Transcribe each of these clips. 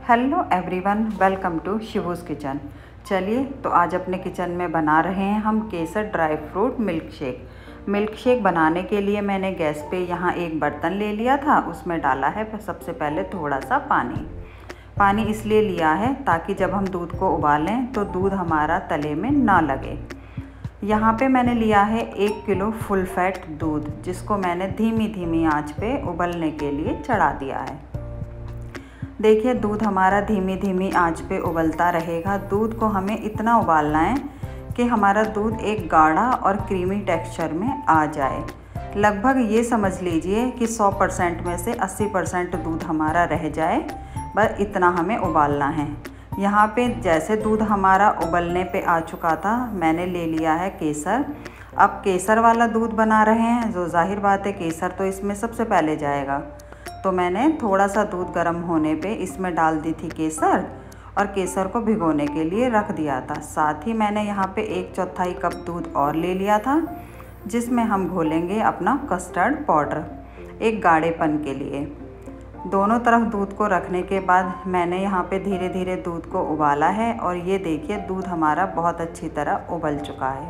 Hello everyone, welcome to Shivu's kitchen. चलिए तो आज अपने किचन में बना रहे हैं हम kesar dry fruit milkshake बनाने के लिए मैंने गैस पे यहाँ एक बर्तन ले लिया था। उसमें डाला है सबसे पहले थोड़ा सा पानी इसलिए लिया है ताकि जब हम दूध को उबालें तो दूध हमारा तले में ना लगे। यहाँ पे मैंने लिया है 1 किलो फुल फैट दूध, जिसको मैंने धीमी आंच पे उबलने के लिए चढ़ा दिया है। देखिए दूध हमारा धीमी आंच पे उबलता रहेगा। दूध को हमें इतना उबालना है कि हमारा दूध एक गाढ़ा और क्रीमी टेक्सचर में आ जाए। लगभग ये समझ लीजिए कि 100% में से 80% दूध हमारा रह जाए, बस इतना हमें उबालना है। यहाँ पे जैसे दूध हमारा उबलने पे आ चुका था, मैंने ले लिया है केसर। अब केसर वाला दूध बना रहे हैं, जो जाहिर बात है केसर तो इसमें सबसे पहले जाएगा। तो मैंने थोड़ा सा दूध गर्म होने पे इसमें डाल दी थी केसर और केसर को भिगोने के लिए रख दिया था। साथ ही मैंने यहाँ पे 1/4 कप दूध और ले लिया था, जिसमें हम घोलेंगे अपना कस्टर्ड पाउडर एक गाढ़ेपन के लिए। दोनों तरफ दूध को रखने के बाद मैंने यहाँ पे धीरे दूध को उबाला है और ये देखिए दूध हमारा बहुत अच्छी तरह उबल चुका है।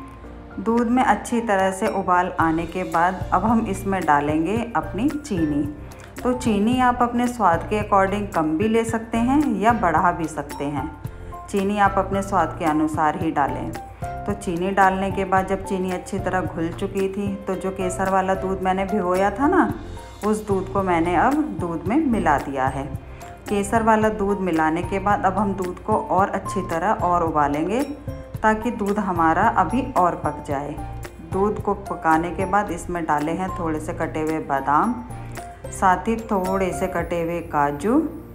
दूध में अच्छी तरह से उबाल आने के बाद अब हम इसमें डालेंगे अपनी चीनी। तो चीनी आप अपने स्वाद के अकॉर्डिंग कम भी ले सकते हैं या बढ़ा भी सकते हैं। चीनी आप अपने स्वाद के अनुसार ही डालें। तो चीनी डालने के बाद जब चीनी अच्छी तरह घुल चुकी थी, तो जो केसर वाला दूध मैंने भिगोया था ना, उस दूध को मैंने अब दूध में मिला दिया है। केसर वाला दूध मिलाने के बाद अब हम दूध को और अच्छी तरह और उबालेंगे ताकि दूध हमारा अभी और पक जाए। दूध को पकाने के बाद इसमें डाले हैं थोड़े से कटे हुए बादाम, साथ ही थोड़े से कटे हुए काजू,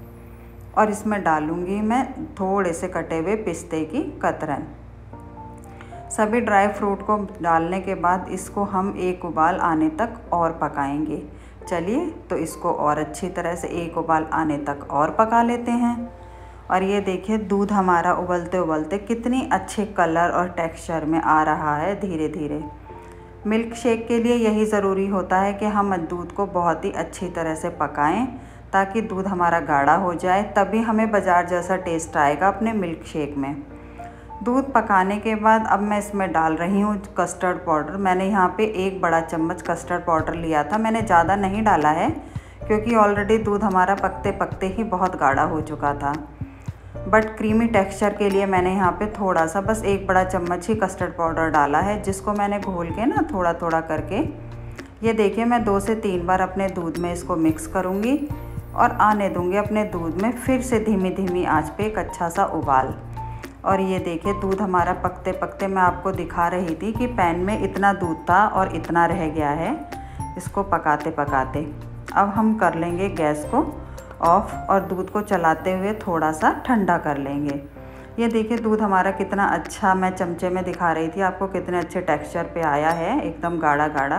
और इसमें डालूंगी मैं थोड़े से कटे हुए पिस्ते की कतरन। सभी ड्राई फ्रूट को डालने के बाद इसको हम एक उबाल आने तक और पकाएंगे। चलिए तो इसको और अच्छी तरह से एक उबाल आने तक और पका लेते हैं। और ये देखिए दूध हमारा उबलते उबलते कितनी अच्छे कलर और टेक्सचर में आ रहा है धीरे। मिल्क शेक के लिए यही ज़रूरी होता है कि हम दूध को बहुत ही अच्छी तरह से पकाएं ताकि दूध हमारा गाढ़ा हो जाए, तभी हमें बाज़ार जैसा टेस्ट आएगा अपने मिल्क शेक में। दूध पकाने के बाद अब मैं इसमें डाल रही हूँ कस्टर्ड पाउडर। मैंने यहाँ पे 1 बड़ा चम्मच कस्टर्ड पाउडर लिया था। मैंने ज़्यादा नहीं डाला है क्योंकि ऑलरेडी दूध हमारा पकते ही बहुत गाढ़ा हो चुका था। बट क्रीमी टेक्सचर के लिए मैंने यहाँ पे थोड़ा सा, बस 1 बड़ा चम्मच ही कस्टर्ड पाउडर डाला है, जिसको मैंने घोल के ना थोड़ा करके, ये देखिए मैं 2 से 3 बार अपने दूध में इसको मिक्स करूँगी और आने दूँगी अपने दूध में फिर से धीमी आंच पे एक अच्छा सा उबाल। और ये देखिए दूध हमारा पकते मैं आपको दिखा रही थी कि पैन में इतना दूध था और इतना रह गया है। इसको पकाते अब हम कर लेंगे गैस को ऑफ और दूध को चलाते हुए थोड़ा सा ठंडा कर लेंगे। ये देखिए दूध हमारा कितना अच्छा, मैं चमचे में दिखा रही थी आपको, कितने अच्छे टेक्सचर पे आया है, एकदम गाढ़ा।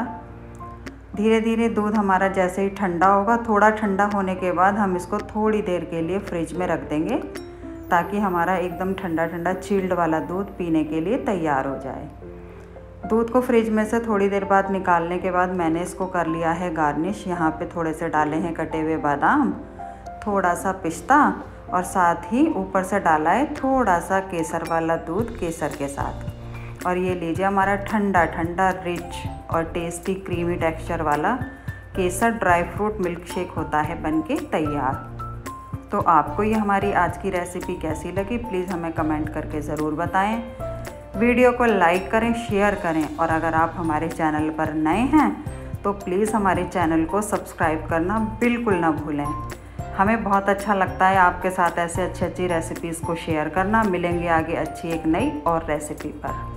धीरे दूध हमारा जैसे ही ठंडा होगा, थोड़ा ठंडा होने के बाद हम इसको थोड़ी देर के लिए फ्रिज में रख देंगे ताकि हमारा एकदम ठंडा चिल्ड वाला दूध पीने के लिए तैयार हो जाए। दूध को फ्रिज में से थोड़ी देर बाद निकालने के बाद मैंने इसको कर लिया है गार्निश। यहाँ पे थोड़े से डाले हैं कटे हुए बादाम, थोड़ा सा पिस्ता, और साथ ही ऊपर से डाला है थोड़ा सा केसर वाला दूध केसर के साथ। और ये लीजिए हमारा ठंडा रिच और टेस्टी क्रीमी टेक्सचर वाला kesar dry fruit milkshake होता है बनके तैयार। तो आपको ये हमारी आज की रेसिपी कैसी लगी, प्लीज़ हमें कमेंट करके ज़रूर बताएं। वीडियो को लाइक करें, शेयर करें, और अगर आप हमारे चैनल पर नए हैं तो प्लीज़ हमारे चैनल को सब्सक्राइब करना बिल्कुल ना भूलें। हमें बहुत अच्छा लगता है आपके साथ ऐसे अच्छी रेसिपीज़ को शेयर करना। मिलेंगे आगे अच्छी एक नई और रेसिपी पर।